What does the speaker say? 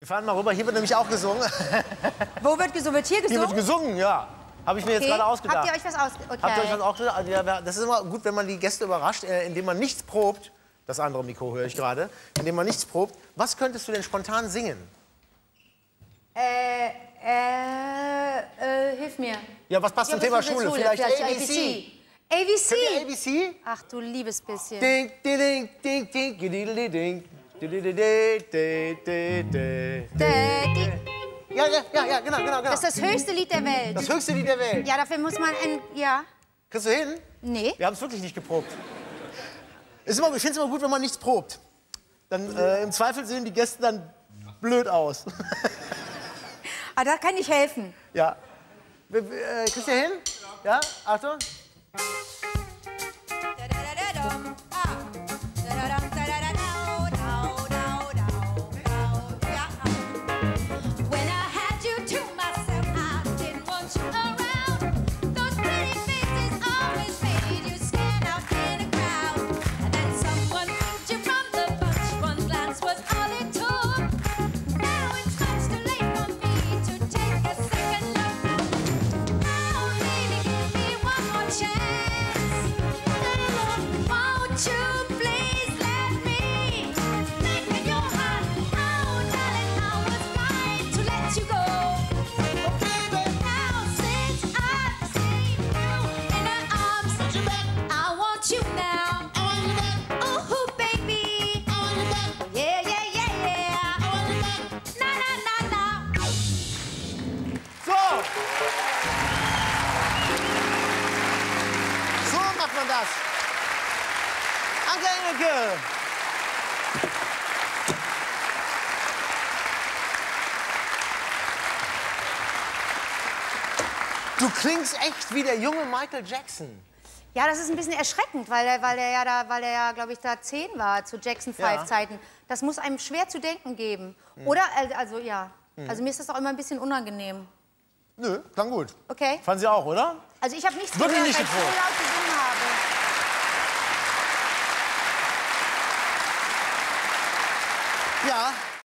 Wir fahren mal rüber. Hier wird nämlich auch gesungen. Wo wird gesungen? Wird hier gesungen? Hier wird gesungen, ja. Habe ich mir jetzt gerade ausgedacht. Habt ihr euch was ausgedacht? Okay. Habt ihr euch was ausgedacht? Also, ja, das ist immer gut, wenn man die Gäste überrascht, indem man nichts probt. Das andere Mikro höre ich gerade. Indem man nichts probt. Was könntest du denn spontan singen? Hilf mir. Ja, was passt zum Thema Schule? Vielleicht ABC. ABC? Könnt ihr ABC? Ach du liebes bisschen. Ding, ding, ding, ding, ding, ding. Ja, genau. Das ist das höchste Lied der Welt. Das höchste Lied der Welt. Ja, dafür muss man ja. Kriegst du hin? Nee. Wir haben es wirklich nicht geprobt. Ich finde es immer gut, wenn man nichts probt. Dann im Zweifel sehen die Gäste dann blöd aus. Aber da kann ich helfen. Ja. Kriegst du hin? Ja? Achtung. Das. Anke Engelke. Du klingst echt wie der junge Michael Jackson. Ja, das ist ein bisschen erschreckend, weil er ja, glaube ich, da 10 war zu Jackson 5 Zeiten. Das muss einem schwer zu denken geben. Oder? Also ja. Also mir ist das auch immer ein bisschen unangenehm. Nö, klang gut. Okay. Fanden Sie auch, oder? Also ich habe nichts Wirklich gehört, nicht weil ich so laut gesungen habe. Ja.